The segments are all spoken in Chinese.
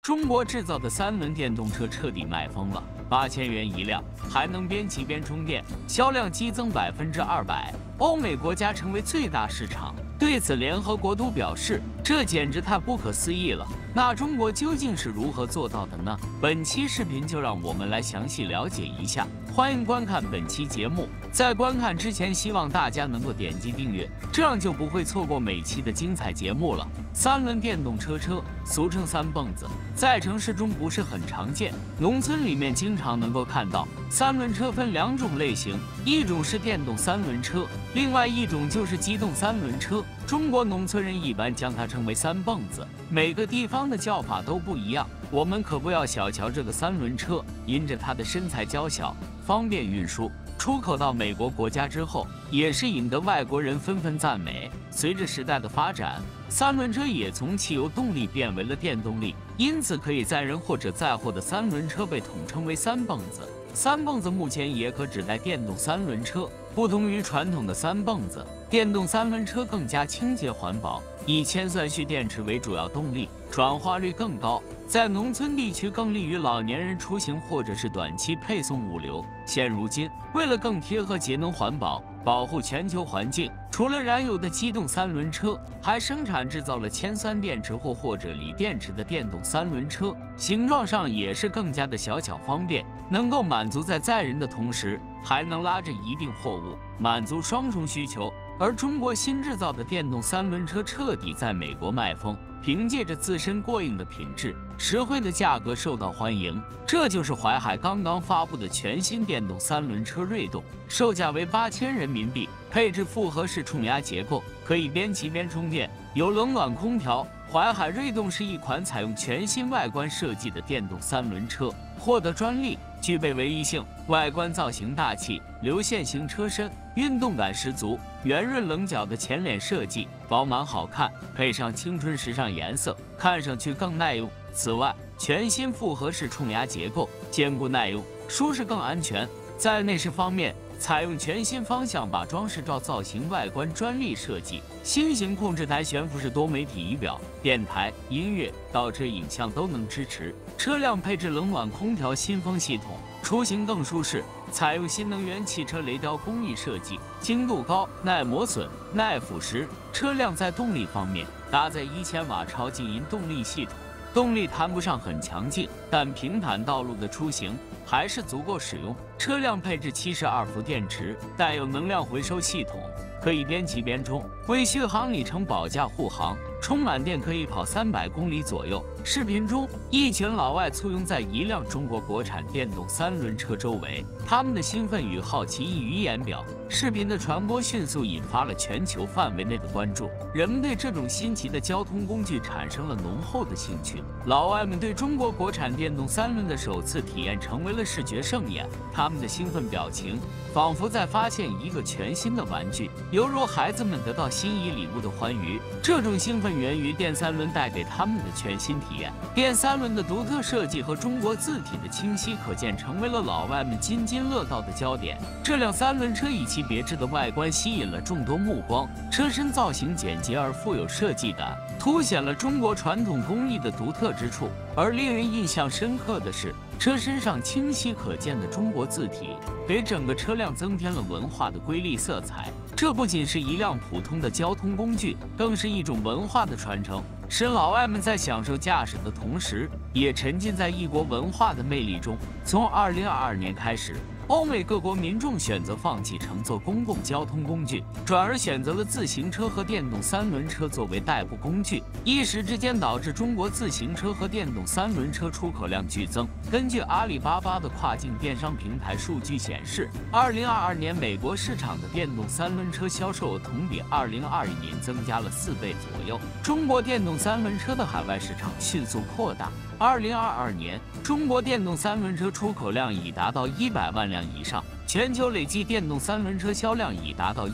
中国制造的三轮电动车彻底卖疯了，8000元一辆，还能边骑边充电，销量激增200%，欧美国家成为最大市场。对此，联合国都表示，这简直太不可思议了。那中国究竟是如何做到的呢？本期视频就让我们来详细了解一下。欢迎观看本期节目，在观看之前，希望大家能够点击订阅，这样就不会错过每期的精彩节目了。三轮电动车，俗称三蹦子，在城市中不是很常见，农村里面经常能够看到。三轮车分两种类型，一种是电动三轮车，另外一种就是机动三轮车。中国农村人一般将它称为三蹦子，每个地方的叫法都不一样。我们可不要小瞧这个三轮车，因着它的身材娇小，方便运输。出口到美国国家之后，也是引得外国人纷纷赞美。随着时代的发展，三轮车也从汽油动力变为了电动力，因此可以载人或者载货的三轮车被统称为三蹦子。三蹦子目前也可指代电动三轮车，不同于传统的三蹦子，电动三轮车更加清洁环保，以铅酸蓄电池为主要动力，转化率更高，在农村地区更利于老年人出行或者是短期配送物流。现如今，为了更贴合节能环保，保护全球环境，除了燃油的机动三轮车，还生产制造了铅酸电池或者锂电池的电动三轮车，形状上也是更加的小巧方便，能够满足在载人的同时，还能拉着一定货物，满足双重需求。而中国新制造的电动三轮车彻底在美国卖疯，凭借着自身过硬的品质、实惠的价格受到欢迎。这就是淮海刚刚发布的全新电动三轮车锐动，售价为8000人民币，配置复合式冲压结构，可以边骑边充电，有冷暖空调。淮海锐动是一款采用全新外观设计的电动三轮车，获得专利，具备唯一性，外观造型大气，流线型车身，运动感十足，圆润棱角的前脸设计饱满好看，配上青春时尚颜色，看上去更耐用。此外，全新复合式冲压结构，坚固耐用，舒适更安全。在内饰方面，采用全新方向把装饰罩造型外观专利设计，新型控制台悬浮式多媒体仪表，电台、音乐、倒车影像都能支持。车辆配置冷暖空调新风系统，出行更舒适。采用新能源汽车雷雕工艺设计，精度高，耐磨损、耐腐蚀。车辆在动力方面，搭载1000瓦超静音动力系统。动力谈不上很强劲，但平坦道路的出行还是足够使用。车辆配置72伏电池，带有能量回收系统，可以边骑边充，为续航里程保驾护航。充满电可以跑300公里左右。视频中，一群老外簇拥在一辆中国国产电动三轮车周围，他们的兴奋与好奇溢于言表。视频的传播迅速引发了全球范围内的关注，人们对这种新奇的交通工具产生了浓厚的兴趣。老外们对中国国产电动三轮的首次体验成为了视觉盛宴，他们的兴奋表情仿佛在发现一个全新的玩具，犹如孩子们得到心仪礼物的欢愉。这种兴奋源于电三轮带给他们的全新体验。电三轮的独特设计和中国字体的清晰可见，成为了老外们津津乐道的焦点。这辆三轮车以其别致的外观吸引了众多目光，车身造型简洁而富有设计感，凸显了中国传统工艺的独特之处。而令人印象深刻的是，车身上清晰可见的中国字体，给整个车辆增添了文化的瑰丽色彩。这不仅是一辆普通的交通工具，更是一种文化的传承，使老外们在享受驾驶的同时，也沉浸在异国文化的魅力中。从2022年开始，欧美各国民众选择放弃乘坐公共交通工具，转而选择了自行车和电动三轮车作为代步工具，一时之间导致中国自行车和电动三轮车出口量剧增。根据阿里巴巴的跨境电商平台数据显示，2022年美国市场的电动三轮车销售额同比2021年增加了4倍左右。中国电动三轮车的海外市场迅速扩大。2022年，中国电动三轮车出口量已达到100万辆以上，全球累计电动三轮车销量已达到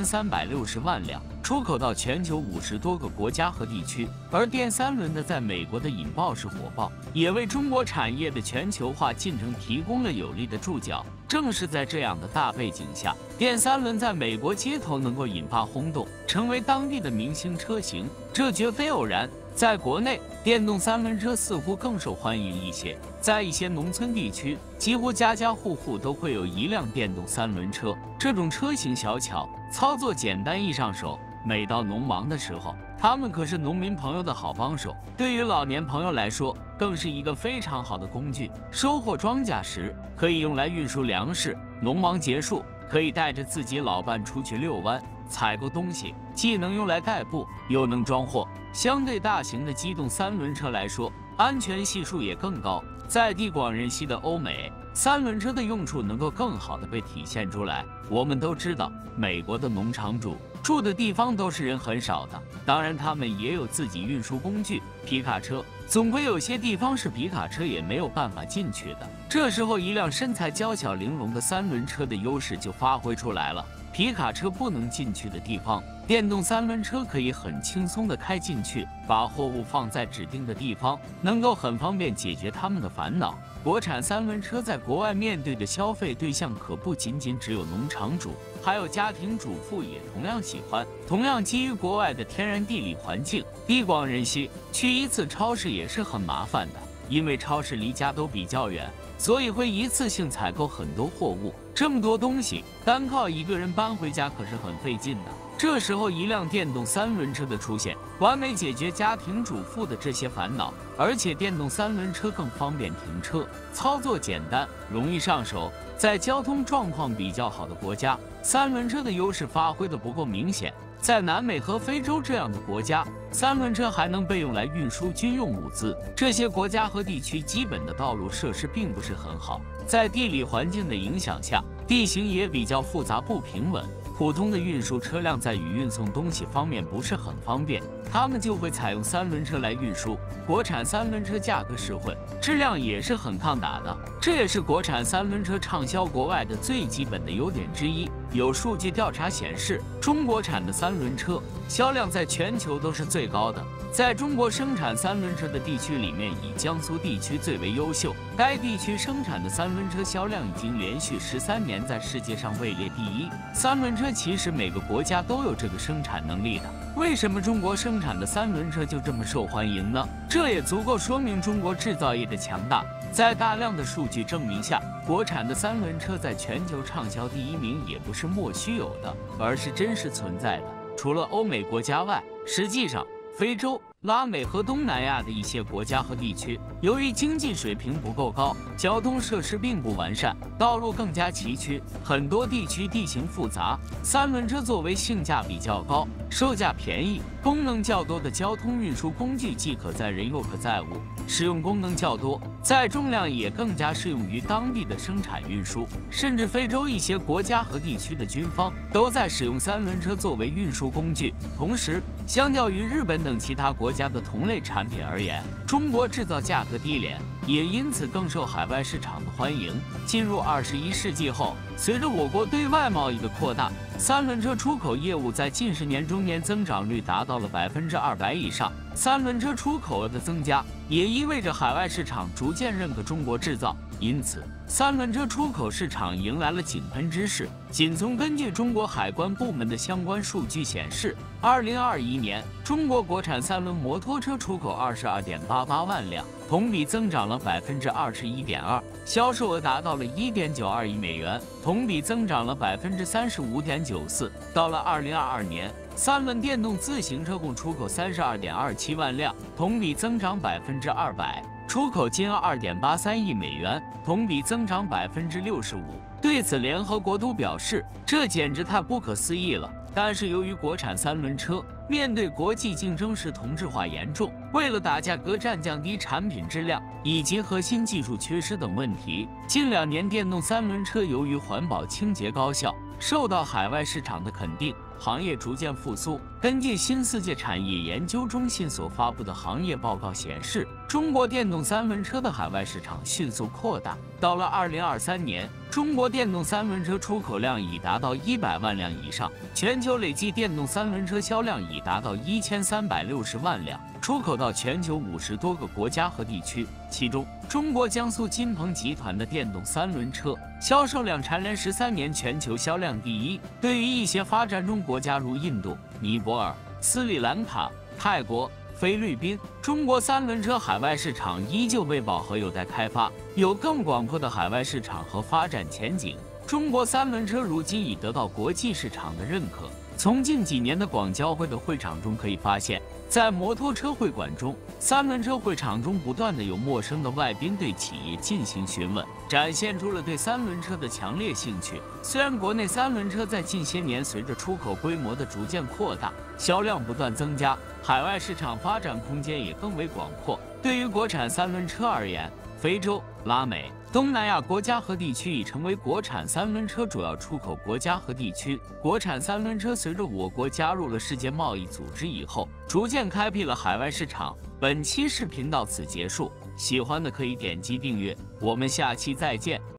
1360万辆，出口到全球50多个国家和地区。而电三轮的在美国的引爆式火爆，也为中国产业的全球化进程提供了有力的注脚。正是在这样的大背景下，电三轮在美国街头能够引发轰动，成为当地的明星车型，这绝非偶然。 在国内，电动三轮车似乎更受欢迎一些。在一些农村地区，几乎家家户户都会有一辆电动三轮车。这种车型小巧，操作简单易上手。每到农忙的时候，他们可是农民朋友的好帮手。对于老年朋友来说，更是一个非常好的工具。收获庄稼时，可以用来运输粮食；农忙结束，可以带着自己老伴出去遛弯、采购东西，既能用来代步，又能装货。相对大型的机动三轮车来说，安全系数也更高。在地广人稀的欧美，三轮车的用处能够更好地被体现出来。我们都知道，美国的农场主住的地方都是人很少的，当然他们也有自己运输工具，皮卡车。总归有些地方是皮卡车也没有办法进去的，这时候一辆身材娇小玲珑的三轮车的优势就发挥出来了。皮卡车不能进去的地方，电动三轮车可以很轻松地开进去，把货物放在指定的地方，能够很方便解决他们的烦恼。国产三轮车在国外面对的消费对象可不仅仅只有农场主，还有家庭主妇也同样喜欢。同样基于国外的天然地理环境，地广人稀，去一次超市也是很麻烦的，因为超市离家都比较远，所以会一次性采购很多货物。这么多东西，单靠一个人搬回家可是很费劲的。这时候，一辆电动三轮车的出现，完美解决家庭主妇的这些烦恼。而且，电动三轮车更方便停车，操作简单，容易上手。在交通状况比较好的国家，三轮车的优势发挥的不够明显。在南美和非洲这样的国家，三轮车还能被用来运输军用物资。这些国家和地区基本的道路设施并不是很好，在地理环境的影响下，地形也比较复杂不平稳。普通的运输车辆在与运送东西方面不是很方便，他们就会采用三轮车来运输。国产三轮车价格实惠，质量也是很抗打的，这也是国产三轮车畅销国外的最基本的优点之一。有数据调查显示，中国产的三轮车销量在全球都是最高的。在中国生产三轮车的地区里面，以江苏地区最为优秀。该地区生产的三轮车销量已经连续13年在世界上位列第一。三轮车其实每个国家都有这个生产能力的，为什么中国生产的三轮车就这么受欢迎呢？这也足够说明中国制造业的强大。在大量的数据证明下，国产的三轮车在全球畅销第1名也不是莫须有的，而是真实存在的。除了欧美国家外，实际上非洲、拉美和东南亚的一些国家和地区，由于经济水平不够高，交通设施并不完善，道路更加崎岖，很多地区地形复杂。三轮车作为性价比较高、售价便宜、功能较多的交通运输工具，既可载人又可载物，使用功能较多，载重量也更加适用于当地的生产运输。甚至非洲一些国家和地区的军方都在使用三轮车作为运输工具。同时，相较于日本等其他国家的同类产品而言，中国制造价格低廉，也因此更受海外市场的欢迎。进入21世纪后，随着我国对外贸易的扩大，三轮车出口业务在近10年中年增长率达到了200%以上。三轮车出口额的增加，也意味着海外市场逐渐认可中国制造，因此三轮车出口市场迎来了井喷之势。仅从根据中国海关部门的相关数据显示，2021年中国国产三轮摩托车出口22.88万辆，同比增长了21.2%，销售额达到了1.92亿美元，同比增长了35.94%。到了2022年，三轮电动自行车共出口32.27万辆，同比增长200%，出口金额2.83亿美元，同比增长65%。对此，联合国都表示，这简直太不可思议了。但是由于国产三轮车面对国际竞争时同质化严重，为了打价格战、降低产品质量以及核心技术缺失等问题，近2年电动三轮车由于环保、清洁、高效，受到海外市场的肯定，行业逐渐复苏。根据新世界产业研究中心所发布的行业报告显示，中国电动三轮车的海外市场迅速扩大。到了2023年，中国电动三轮车出口量已达到100万辆以上，全球累计电动三轮车销量已达到1360万辆，出口到全球50多个国家和地区。其中，中国江苏金鹏集团的电动三轮车销售量蝉联13年全球销量第一。对于一些发展中国家如印度、尼泊尔、斯里兰卡、泰国、 菲律宾。中国三轮车海外市场依旧未饱和，有待开发，有更广阔的海外市场和发展前景。中国三轮车如今已得到国际市场的认可。从近几年的广交会的会场中可以发现，在摩托车会馆中，三轮车会场中不断的有陌生的外宾对企业进行询问，展现出了对三轮车的强烈兴趣。虽然国内三轮车在近些年随着出口规模的逐渐扩大，销量不断增加，海外市场发展空间也更为广阔。对于国产三轮车而言，非洲、拉美、东南亚国家和地区已成为国产三轮车主要出口国家和地区。国产三轮车随着我国加入了世界贸易组织以后，逐渐开辟了海外市场。本期视频到此结束，喜欢的可以点击订阅，我们下期再见。